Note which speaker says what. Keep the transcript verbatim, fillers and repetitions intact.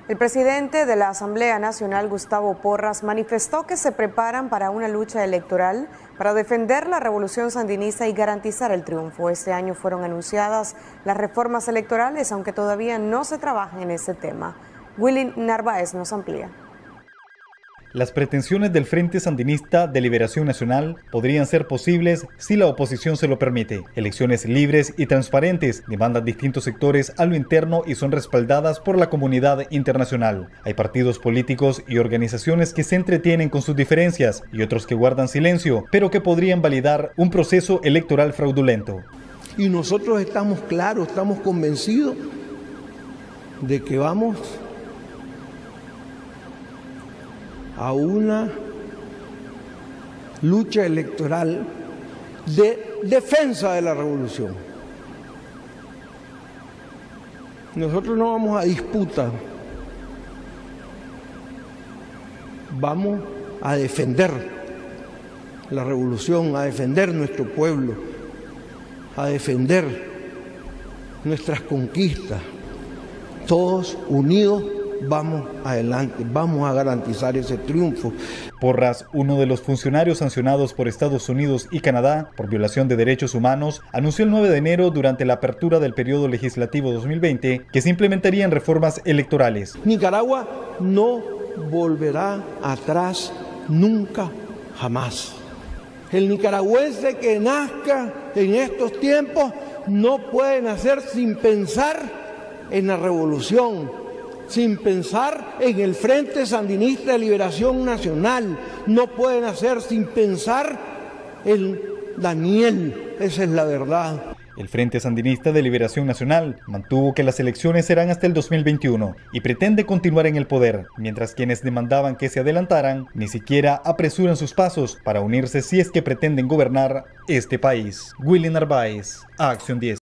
Speaker 1: El presidente de la Asamblea Nacional, Gustavo Porras, manifestó que se preparan para una lucha electoral para defender la revolución sandinista y garantizar el triunfo. Este año fueron anunciadas las reformas electorales, aunque todavía no se trabaja en ese tema. Willy Narváez nos amplía.
Speaker 2: Las pretensiones del Frente Sandinista de Liberación Nacional podrían ser posibles si la oposición se lo permite. Elecciones libres y transparentes demandan distintos sectores a lo interno y son respaldadas por la comunidad internacional. Hay partidos políticos y organizaciones que se entretienen con sus diferencias y otros que guardan silencio, pero que podrían validar un proceso electoral fraudulento.
Speaker 3: Y nosotros estamos claros, estamos convencidos de que vamos a una lucha electoral de defensa de la revolución. Nosotros no vamos a disputa, vamos a defender la revolución, a defender nuestro pueblo, a defender nuestras conquistas, todos unidos. Vamos adelante, vamos a garantizar ese triunfo.
Speaker 2: Porras, uno de los funcionarios sancionados por Estados Unidos y Canadá por violación de derechos humanos, anunció el nueve de enero durante la apertura del periodo legislativo dos mil veinte que se implementarían reformas electorales.
Speaker 3: Nicaragua no volverá atrás nunca, jamás. El nicaragüense que nazca en estos tiempos no puede nacer sin pensar en la revolución, sin pensar en el Frente Sandinista de Liberación Nacional. No pueden hacer sin pensar en Daniel, esa es la verdad.
Speaker 2: El Frente Sandinista de Liberación Nacional mantuvo que las elecciones serán hasta el dos mil veintiuno y pretende continuar en el poder, mientras quienes demandaban que se adelantaran ni siquiera apresuran sus pasos para unirse si es que pretenden gobernar este país. Willy Narváez, Acción diez.